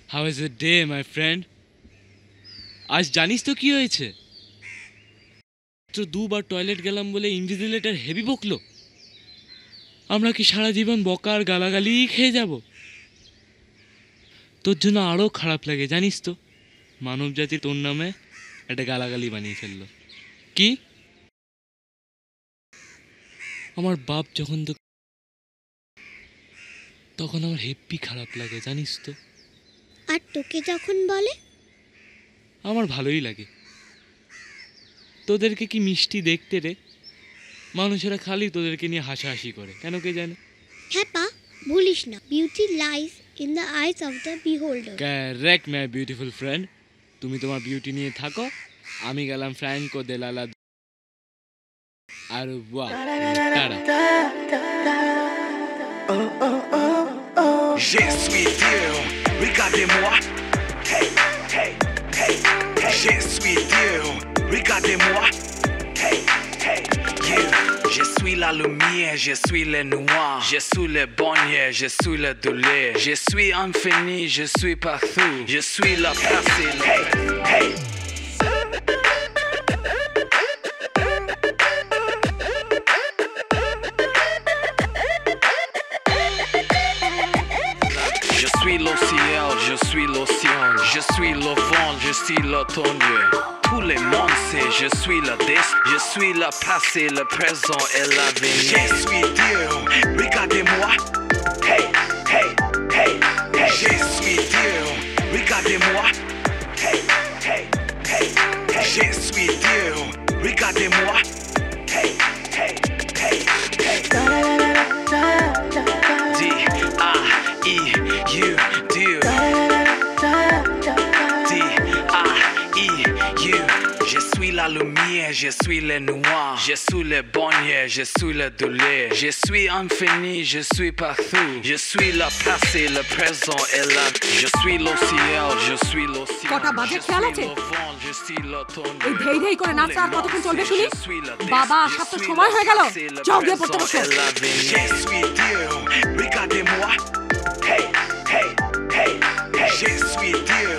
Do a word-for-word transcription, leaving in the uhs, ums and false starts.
How is the day, my friend? আজ জানিস তো কি হয়েছে? তো দুবার টয়লেট গেলাম বলে ইনভিজিলেটর হেভি বকলো। আমরা কি সারা জীবন বকা আর গালাগালি খেয়ে যাব? তোর জন্য আরও খারাপ লাগে জানিস তো, মানব জাতি তোর নামে একটা গালাগালি বানিয়ে ফেললো। কি? আমার বাপ যখন তো তখন আমার হেভি খারাপ লাগে জানিস তো। আর তোকে যখন বলে আমার ভালোই লাগে। তোদেরকে কি মিষ্টি দেখতে রে, মানুষেরা খালি তোদেরকে নিয়ে হাসাহাসি করে, কেন কে জানে। খ্যাপা, ভুলিস না, beauty lies in the eyes of the beholder. Correct my beautiful friend. তুমি তোমার বিউটি নিয়ে থাকো, আমি গেলাম ফ্র্যাঙ্কো দেলালা আর ওয়াও টাটা। Je suis Dieu, regardez-moi. Hey, hey, hey, hey. Je suis Dieu, regardez-moi. Hey, hey, you. Je suis la lumière, je suis le noir. Je suis le bonheur, je suis le douleur. Je suis infini, je suis partout. Je suis la passé. Hey, hey. Je suis l'océan, je suis l'océan, je suis le vent, je suis l'automne. Tout le monde sait, je suis le destin, je suis le passé, le présent et l'avenir. Je suis Dieu, regardez-moi. Hey, hey, hey, hey. Je suis Dieu, regardez-moi. Hey, hey, hey, hey. Je suis Dieu, regardez-moi. Hey, hey, hey, hey. D I E U Dieu. D I E U. Je suis la lumière, je suis le noir. Je suis le bonheur, je suis le douleur. Je suis infini, je suis partout. Je suis le passé, le présent et la. Je suis l'océan, je suis l'océan. কটা বাজে খেয়াল আছে? Je suis l'automne. এই ধেই ধেই করে নাচটা আর কতক্ষণ চলবে শুনি? বাবা আসার তো সময় হয়ে গেল, যাও গিয়ে পড়তে বসো। Je suis Dieu, regardez-moi. Hey, hey, hey, hey. Je suis Dieu,